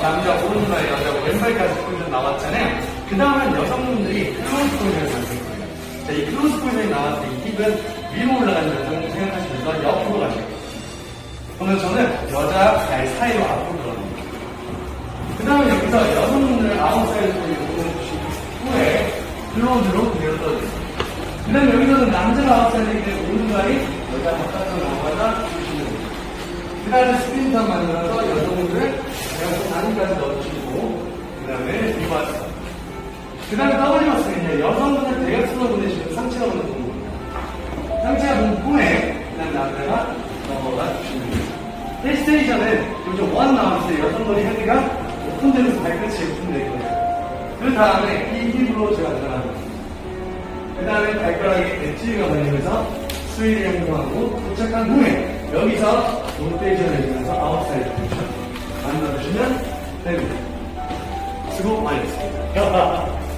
남자 오른발, 여자 왼발까지 포지션 나왔잖아요. 그 다음은 여성분들이 클로즈 포지션을 만들 거예요. 자, 이 클로즈 포지션이 나왔을 때 이 힙은 위로 올라가는 여성을 생각하시면서 옆으로 가세요. 그러면 저는 여자 발 사이로 앞으로 들어갑니다. 그 다음에 여기서 여성분들 아웃사이드 포지션 보내주신 후에 클로즈로 그대로 떨어졌습니다. 그 다음에 여기서는 남자가 아웃사이드이기 때문에 오른발이 여자 바깥으로 나가다 주시면 됩니다. 그 다음에 스프린터 만들어서 여성분들 대각선 안까지 넣어주시고 그 다음에 리버스. 그 다음에 더블리버스는요, 여성분들 대각선으로 보내시면 상체가 보는 동작입니다. 상체가 본 후에 그 다음에 남자가 넘어가 주시면 됩니다. 헬스테이션은 요즘 원 나왔을 때 여성분이 헤드가 오픈되면서 발끝이 오픈되거든요. 그 다음에 이 힘으로 제가 들어갑니다. 그 다음에 발가락에 엣지가 걸리면서 스웨이 행동하고 도착한 후에 여기서 로테이션을 해주면서 아웃사이드 포지션 만들어주시면 됩니다. 수고 많이 했습니다.